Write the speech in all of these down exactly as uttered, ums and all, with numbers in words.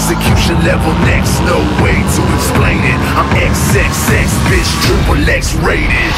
execution level next, no way to explain it. I'm X X X, bitch, triple X rated.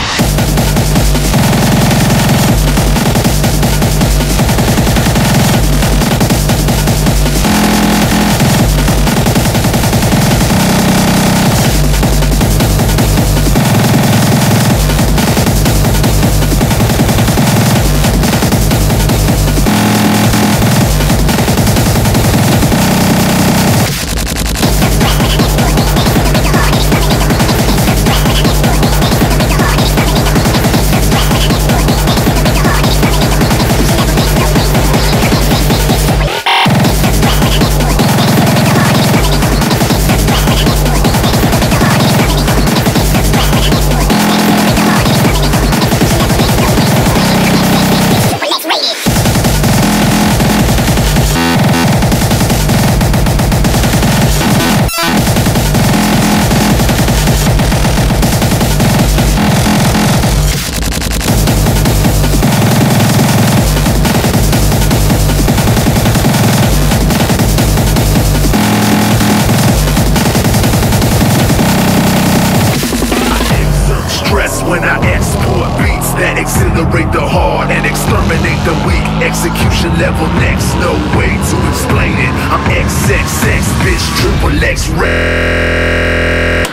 When I export beats that accelerate the hard and exterminate the weak, execution level next, no way to explain it. I'm X X X, bitch, triple X red.